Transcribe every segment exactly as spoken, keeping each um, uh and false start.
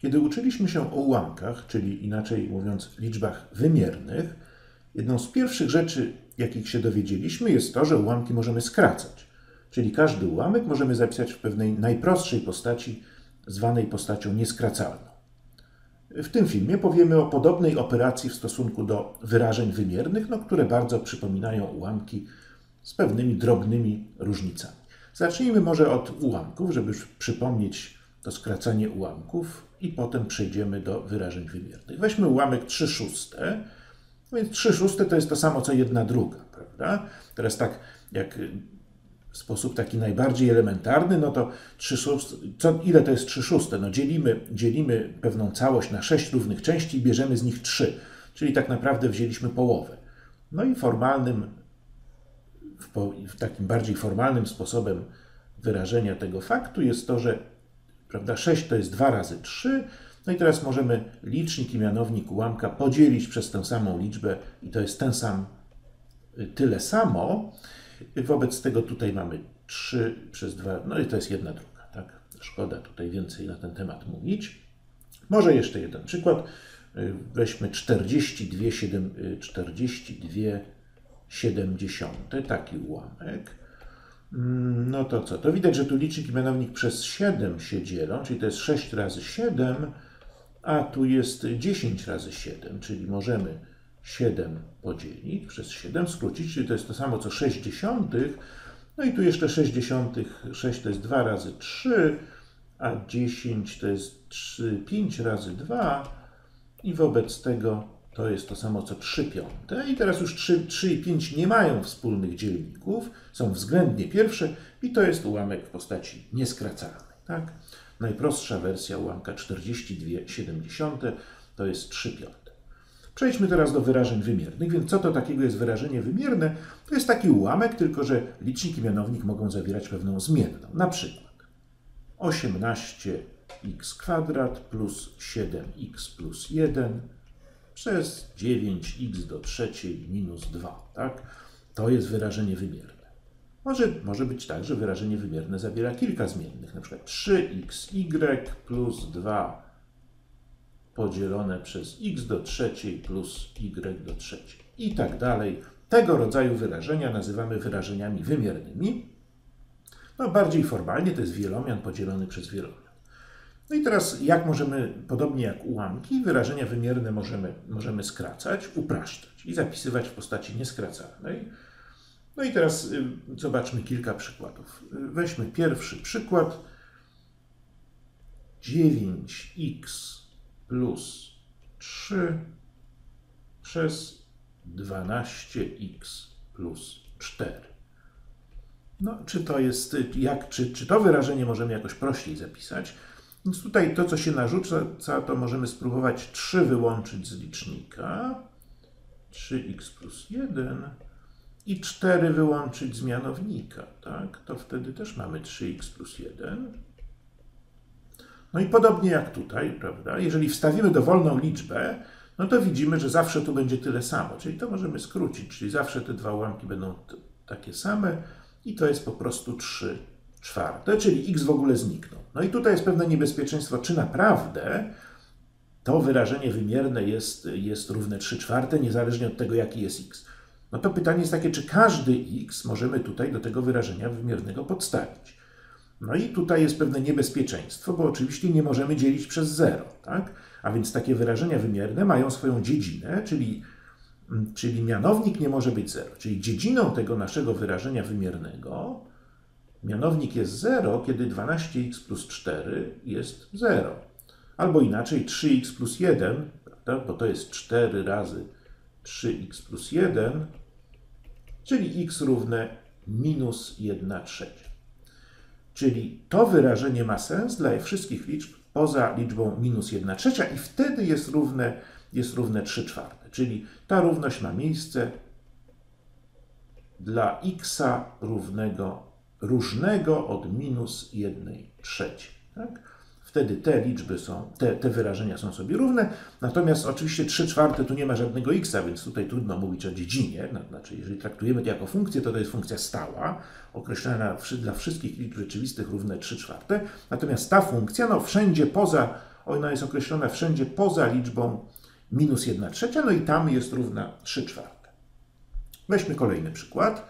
Kiedy uczyliśmy się o ułamkach, czyli inaczej mówiąc liczbach wymiernych, jedną z pierwszych rzeczy, jakich się dowiedzieliśmy, jest to, że ułamki możemy skracać. Czyli każdy ułamek możemy zapisać w pewnej najprostszej postaci, zwanej postacią nieskracalną. W tym filmie powiemy o podobnej operacji w stosunku do wyrażeń wymiernych, no, które bardzo przypominają ułamki z pewnymi drobnymi różnicami. Zacznijmy może od ułamków, żeby przypomnieć to skracanie ułamków i potem przejdziemy do wyrażeń wymiernych. Weźmy ułamek trzy szóste, więc trzy szóste to jest to samo co jedna druga, prawda? Teraz tak jak w sposób taki najbardziej elementarny, no to trzy szóste, co, ile to jest trzy szóste? No dzielimy, dzielimy pewną całość na sześć równych części i bierzemy z nich trzy, czyli tak naprawdę wzięliśmy połowę. No i formalnym, w, po, w takim bardziej formalnym sposobem wyrażenia tego faktu jest to, że prawda, sześć to jest dwa razy trzy, no i teraz możemy licznik i mianownik ułamka podzielić przez tę samą liczbę i to jest ten sam, tyle samo. Wobec tego tutaj mamy trzy przez dwa, no i to jest jedna druga, tak? Szkoda tutaj więcej na ten temat mówić. Może jeszcze jeden przykład. Weźmy czterdzieści dwie siedemdziesiąte, taki ułamek. No to co? To widać, że tu licznik i mianownik przez siedem się dzielą, czyli to jest sześć razy siedem, a tu jest dziesięć razy siedem, czyli możemy siedem podzielić przez siedem, skrócić, czyli to jest to samo co sześć dziesiątych. No i tu jeszcze sześć dziesiątych, sześć to jest dwa razy trzy, a dziesięć to jest trzy, pięć razy dwa i wobec tego to jest to samo co trzy piąte. I teraz już trzy, trzy i pięć nie mają wspólnych dzielników, są względnie pierwsze i to jest ułamek w postaci nieskracalnej. Tak? Najprostsza wersja ułamka czterdzieści dwie siedemdziesiąte to jest trzy piąte. Przejdźmy teraz do wyrażeń wymiernych. Więc co to takiego jest wyrażenie wymierne? To jest taki ułamek, tylko że licznik i mianownik mogą zawierać pewną zmienną. Na przykład osiemnaście x kwadrat plus siedem x plus jeden przez dziewięć x do trzeciej minus dwa. Tak? To jest wyrażenie wymierne. Może, może być tak, że wyrażenie wymierne zawiera kilka zmiennych, na przykład trzy x y plus dwa podzielone przez x do trzeciej plus y do trzeciej i tak dalej. Tego rodzaju wyrażenia nazywamy wyrażeniami wymiernymi. No bardziej formalnie to jest wielomian podzielony przez wielomian. No i teraz jak możemy, podobnie jak ułamki, wyrażenia wymierne możemy, możemy skracać, upraszczać i zapisywać w postaci nieskracalnej. No i teraz y, zobaczmy kilka przykładów. Weźmy pierwszy przykład. dziewięć x plus trzy przez dwanaście x plus cztery. No, czy to jest, jak, czy, czy to wyrażenie możemy jakoś prościej zapisać? Więc tutaj to, co się narzuca, to możemy spróbować trzy wyłączyć z licznika, trzy x plus jeden i cztery wyłączyć z mianownika, tak? To wtedy też mamy trzy x plus jeden. No i podobnie jak tutaj, prawda? Jeżeli wstawimy dowolną liczbę, no to widzimy, że zawsze tu będzie tyle samo, czyli to możemy skrócić, czyli zawsze te dwa ułamki będą takie same i to jest po prostu trzy czwarte, czyli x w ogóle znikną. No i tutaj jest pewne niebezpieczeństwo, czy naprawdę to wyrażenie wymierne jest, jest równe trzy czwarte, niezależnie od tego, jaki jest x. No to pytanie jest takie, czy każdy x możemy tutaj do tego wyrażenia wymiernego podstawić. No i tutaj jest pewne niebezpieczeństwo, bo oczywiście nie możemy dzielić przez zero, tak? A więc takie wyrażenia wymierne mają swoją dziedzinę, czyli, czyli mianownik nie może być zero. Czyli dziedziną tego naszego wyrażenia wymiernego mianownik jest zero, kiedy dwanaście x plus cztery jest zero. Albo inaczej trzy x plus jeden, prawda? Bo to jest cztery razy trzy x plus jeden, czyli x równe minus jedna trzecia. Czyli to wyrażenie ma sens dla wszystkich liczb poza liczbą minus jedna trzecia i wtedy jest równe, jest równe trzy czwarte. Czyli ta równość ma miejsce dla x równego, różnego od minus jedna trzecia. Tak? Wtedy te liczby są, te, te wyrażenia są sobie równe, natomiast oczywiście trzy czwarte tu nie ma żadnego x, więc tutaj trudno mówić o dziedzinie, znaczy jeżeli traktujemy to jako funkcję, to to jest funkcja stała, określana dla wszystkich liczb rzeczywistych równe trzy czwarte, natomiast ta funkcja, no wszędzie poza ona jest określona wszędzie poza liczbą minus jedna trzecia, no i tam jest równa trzy czwarte. Weźmy kolejny przykład.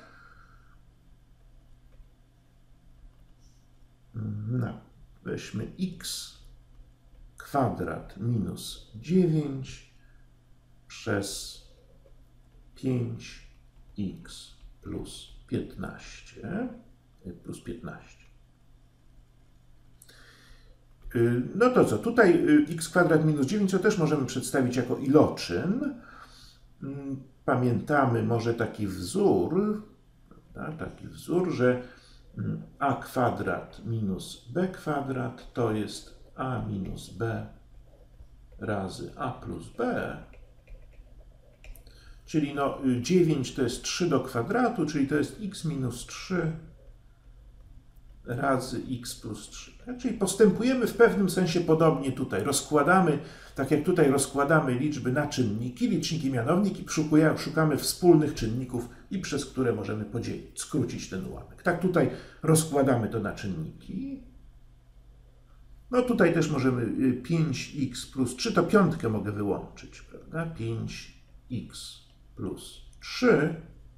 No, weźmy x kwadrat minus dziewięć przez pięć x plus piętnaście plus piętnaście. No to co, tutaj x kwadrat minus dziewięć to też możemy przedstawić jako iloczyn. Pamiętamy może taki wzór, prawda? Taki wzór, że a kwadrat minus b kwadrat to jest a minus b razy a plus b. Czyli no, dziewięć to jest trzy do kwadratu, czyli to jest x minus trzy razy x plus trzy. Czyli postępujemy w pewnym sensie podobnie tutaj. Rozkładamy, tak jak tutaj rozkładamy liczby na czynniki, liczniki, mianowniki, szukamy wspólnych czynników i przez które możemy podzielić, skrócić ten ułamek. Tak tutaj rozkładamy to na czynniki. No tutaj też możemy pięć x plus trzy, to piątkę mogę wyłączyć, prawda? pięć x plus trzy.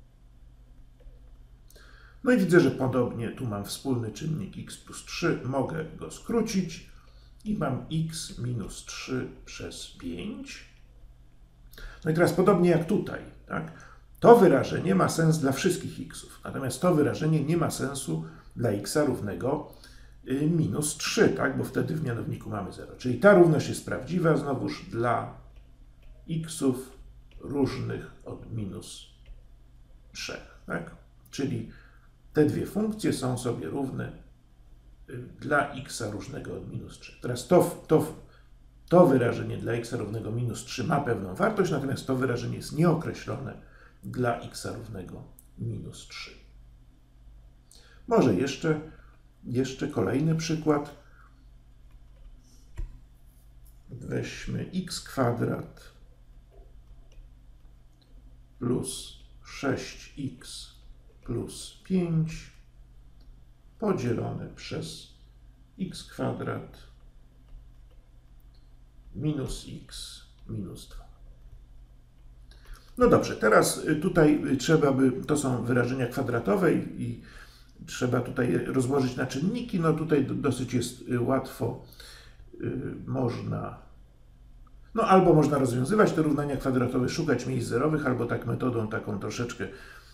No i widzę, że podobnie tu mam wspólny czynnik x plus trzy, mogę go skrócić i mam x minus trzy przez pięć. No i teraz podobnie jak tutaj, tak? To wyrażenie ma sens dla wszystkich xów, natomiast to wyrażenie nie ma sensu dla x równego minus trzy, tak? Bo wtedy w mianowniku mamy zero. Czyli ta równość jest prawdziwa znowuż dla xów różnych od minus trzy, tak? Czyli te dwie funkcje są sobie równe dla x różnego od minus trzy. Teraz to, to, to wyrażenie dla x równego minus trzy ma pewną wartość, natomiast to wyrażenie jest nieokreślone dla x równego minus trzy. Może jeszcze, jeszcze kolejny przykład. Weźmy x kwadrat plus sześć x plus pięć podzielone przez x kwadrat minus x minus dwa. No dobrze, teraz tutaj trzeba by, to są wyrażenia kwadratowe i trzeba tutaj rozłożyć na czynniki. No tutaj dosyć jest łatwo, można, no albo można rozwiązywać te równania kwadratowe, szukać miejsc zerowych, albo tak metodą taką troszeczkę,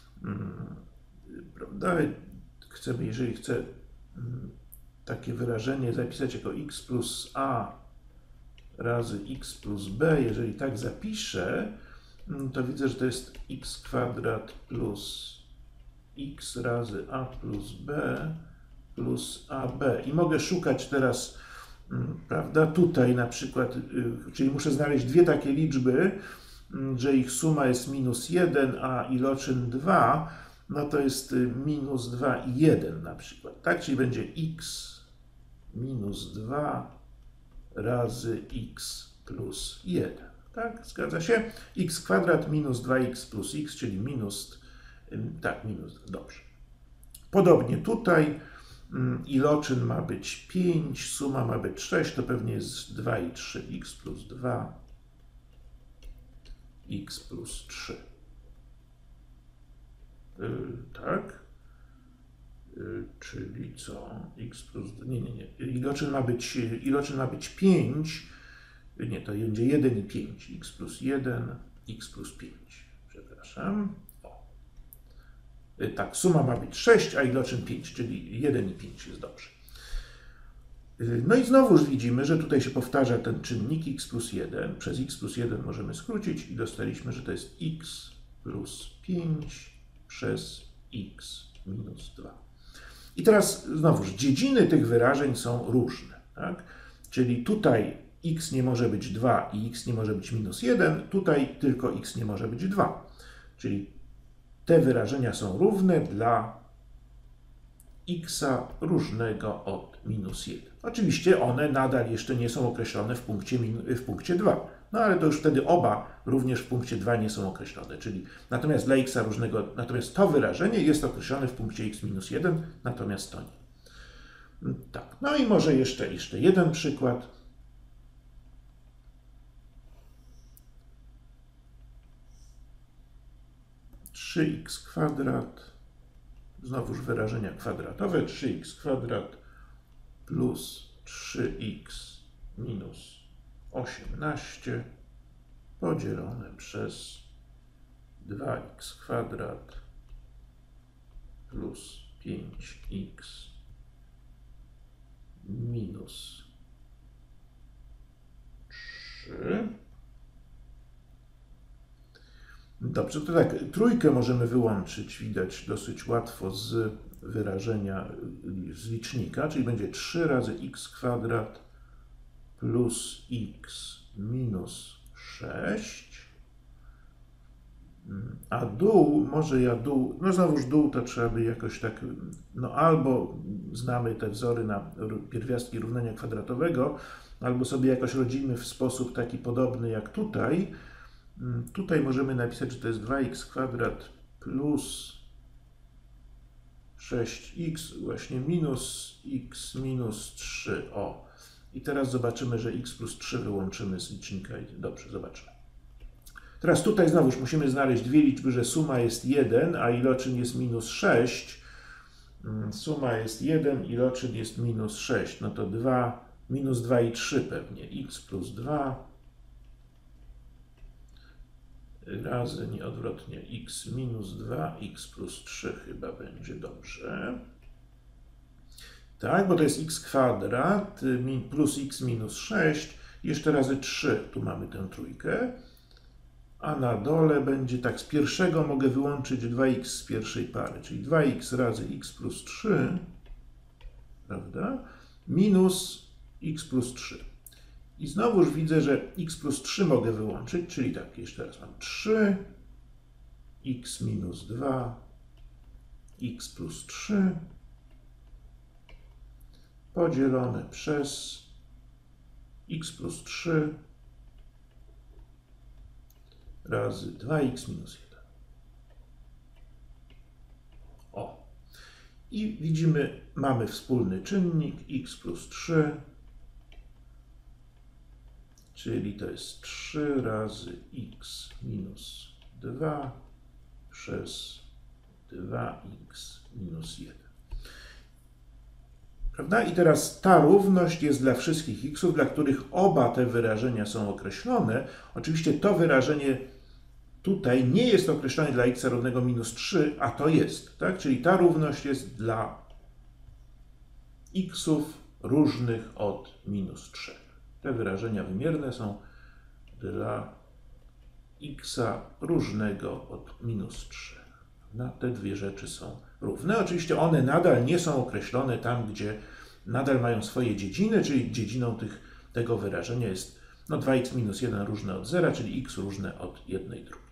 prawda, chcemy, jeżeli chcę takie wyrażenie zapisać jako x plus a razy x plus b, jeżeli tak zapiszę, to widzę, że to jest x kwadrat plus x razy a plus b plus ab. I mogę szukać teraz, prawda, tutaj na przykład, czyli muszę znaleźć dwie takie liczby, że ich suma jest minus jeden, a iloczyn dwa, no to jest minus dwa i jeden na przykład, tak? Czyli będzie x minus dwa razy x plus jeden, tak? Zgadza się? X kwadrat minus dwa x plus x, czyli minus, tak, minus, dobrze. Podobnie tutaj iloczyn ma być pięć, suma ma być sześć, to pewnie jest dwa i trzy, x plus dwa, x plus trzy. Yy, tak? Yy, czyli co? X plus... Nie, nie, nie. Iloczyn ma być, iloczyn ma być pięć. Nie, to będzie jeden i pięć. X plus jeden, x plus pięć. Przepraszam. O. Yy, tak, suma ma być sześć, a iloczyn pięć, czyli jeden i pięć jest dobrze. Yy, no i znowuż widzimy, że tutaj się powtarza ten czynnik x plus jeden. Przez x plus jeden możemy skrócić i dostaliśmy, że to jest x plus pięć przez x minus dwa. I teraz znowuż dziedziny tych wyrażeń są różne, tak? Czyli tutaj x nie może być dwa i x nie może być minus jeden, tutaj tylko x nie może być dwa. Czyli te wyrażenia są równe dla x różnego od minus jeden. Oczywiście one nadal jeszcze nie są określone w punkcie, w punkcie dwa. No ale to już wtedy oba również w punkcie dwa nie są określone. Czyli natomiast dla x różnego, natomiast to wyrażenie jest określone w punkcie x minus jeden, natomiast to nie. Tak. No i może jeszcze, jeszcze jeden przykład. trzy x kwadrat, znowuż wyrażenia kwadratowe, trzy x kwadrat plus trzy x minus osiemnaście podzielone przez dwa x kwadrat plus pięć x minus trzy. Dobrze, to tak, trójkę możemy wyłączyć, widać dosyć łatwo z wyrażenia, z licznika, czyli będzie trzy razy x kwadrat plus x minus sześć. A dół, może ja dół, no znowuż dół to trzeba by jakoś tak, no albo znamy te wzory na pierwiastki równania kwadratowego, albo sobie jakoś rodzimy w sposób taki podobny jak tutaj. Tutaj możemy napisać, że to jest dwa x kwadrat plus sześć x, właśnie minus x minus trzy. O, i teraz zobaczymy, że x plus trzy wyłączymy z licznika. Dobrze, zobaczmy. Teraz tutaj znowuż musimy znaleźć dwie liczby, że suma jest jeden, a iloczyn jest minus sześć. Suma jest jeden, iloczyn jest minus sześć. No to dwa, minus dwa i trzy pewnie. X plus dwa razy, nie odwrotnie, x minus dwa, x plus trzy chyba będzie dobrze. Tak, bo to jest x kwadrat plus x minus sześć, jeszcze razy trzy, tu mamy tę trójkę. A na dole będzie tak, z pierwszego mogę wyłączyć dwa x z pierwszej pary, czyli dwa x razy x plus trzy, prawda, minus x plus trzy. I znowuż widzę, że x plus trzy mogę wyłączyć, czyli tak, jeszcze raz mam trzy, x minus dwa, x plus trzy, podzielone przez x plus trzy razy dwa x minus jeden. O. I widzimy, mamy wspólny czynnik x plus trzy, czyli to jest trzy razy x minus dwa przez dwa x minus jeden. Prawda? I teraz ta równość jest dla wszystkich x'ów, dla których oba te wyrażenia są określone. Oczywiście to wyrażenie tutaj nie jest określone dla x równego minus trzy, a to jest. Tak? Czyli ta równość jest dla x'ów różnych od minus trzy. Te wyrażenia wymierne są dla x'a różnego od minus trzy. No, te dwie rzeczy są równe. Oczywiście one nadal nie są określone tam, gdzie nadal mają swoje dziedziny, czyli dziedziną tych, tego wyrażenia jest no, dwa x minus jeden różne od zera, czyli x różne od jednej drugiej.